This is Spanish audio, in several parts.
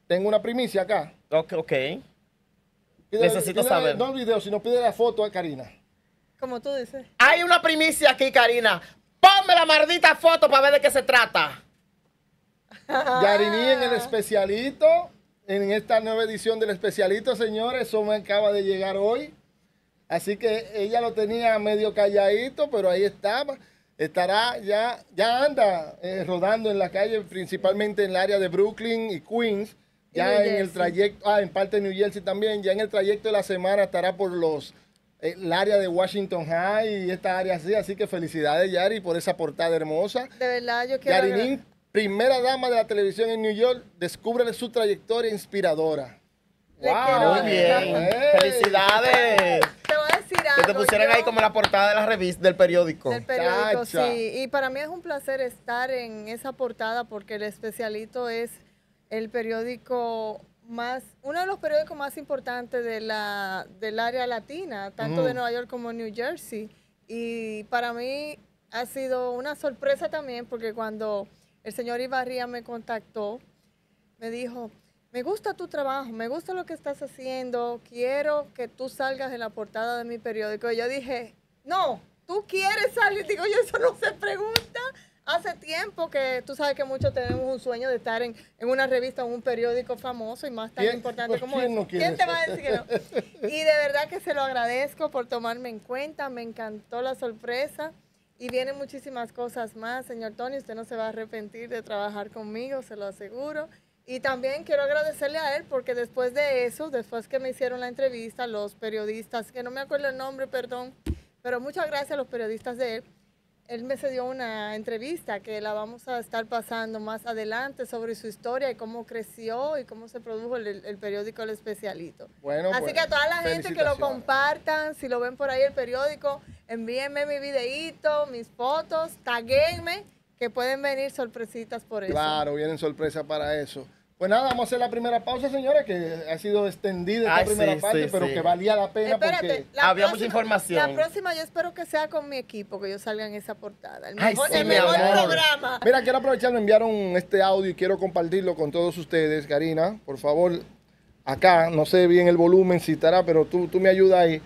tengo una primicia acá. Ok. Necesito saber. No el video, sino pide la foto a Karina. Como tú dices. Hay una primicia aquí, Karina. Ponme la maldita foto para ver de qué se trata. Yariní en el especialito, en esta nueva edición del especialito, señores, eso me acaba de llegar hoy. Así que ella lo tenía medio calladito, pero ahí estaba. Estará ya anda rodando en la calle, principalmente en el área de Brooklyn y Queens. Ya en el trayecto, en parte de New Jersey también, ya en el trayecto de la semana estará por el área de Washington High y esta área así que felicidades, Yari, por esa portada hermosa. De verdad, yo quiero... Yariní, primera dama de la televisión en New York, descubre su trayectoria inspiradora. ¡Wow! Muy bien. ¡Felicidades! Te voy a decir algo. Que te pusieran ahí como la portada de la revista, del periódico. Del periódico, sí. Y para mí es un placer estar en esa portada porque El Especialito es el periódico uno de los periódicos más importantes del área latina, tanto de Nueva York como New Jersey. Y para mí ha sido una sorpresa también porque cuando el señor Ibarría me contactó, me dijo, me gusta tu trabajo, me gusta lo que estás haciendo, quiero que tú salgas en la portada de mi periódico. Y yo dije, no, tú quieres salir. Digo, yo eso no se pregunta. Hace tiempo que tú sabes que muchos tenemos un sueño de estar en una revista o un periódico famoso y más tan importante como ¿quién no eso. quiere ¿Quién te eso? va a decir que no? Y de verdad que se lo agradezco por tomarme en cuenta, me encantó la sorpresa y vienen muchísimas cosas más. Señor Tony, usted no se va a arrepentir de trabajar conmigo, se lo aseguro. Y también quiero agradecerle a él porque después de eso, después que me hicieron la entrevista, los periodistas, que no me acuerdo el nombre, perdón, pero muchas gracias a los periodistas de él. Él me cedió una entrevista que la vamos a estar pasando más adelante sobre su historia y cómo creció y cómo se produjo el periódico El Especialito. Bueno, así que a toda la gente que lo compartan, si lo ven por ahí el periódico, envíenme mi videíto, mis fotos, taguenme, que pueden venir sorpresitas por eso. Claro, vienen sorpresas para eso. Pues nada, vamos a hacer la primera pausa, señores, que ha sido extendida esta primera parte, pero que valía la pena. Espérate, porque había mucha información. La próxima yo espero que sea con mi equipo, que yo salga en esa portada. El mejor programa. Mira, quiero aprovechar, me enviaron este audio y quiero compartirlo con todos ustedes. Karina, por favor, acá, no sé bien el volumen si estará, pero tú me ayudas ahí.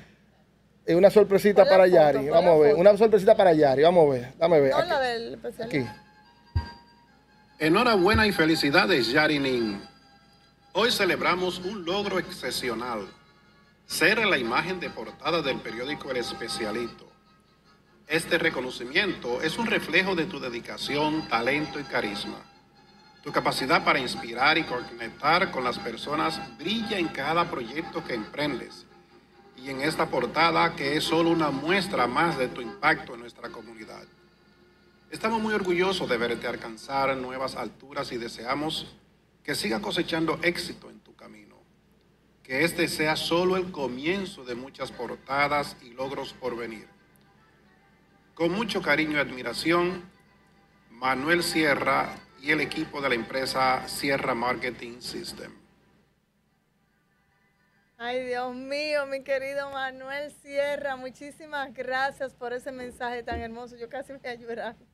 Una sorpresita para Yari. Vamos a ver, una sorpresita para Yari. Vamos a ver, dame ver. No, la del especialista. Aquí. Enhorabuena y felicidades, Yariní. Hoy celebramos un logro excepcional. Ser la imagen de portada del periódico El Especialito. Este reconocimiento es un reflejo de tu dedicación, talento y carisma. Tu capacidad para inspirar y conectar con las personas brilla en cada proyecto que emprendes. Y en esta portada, que es solo una muestra más de tu impacto en nuestra comunidad. Estamos muy orgullosos de verte alcanzar nuevas alturas y deseamos que sigas cosechando éxito en tu camino. Que este sea solo el comienzo de muchas portadas y logros por venir. Con mucho cariño y admiración, Manuel Sierra y el equipo de la empresa Sierra Marketing System. Ay, Dios mío, mi querido Manuel Sierra, muchísimas gracias por ese mensaje tan hermoso. Yo casi voy a llorar.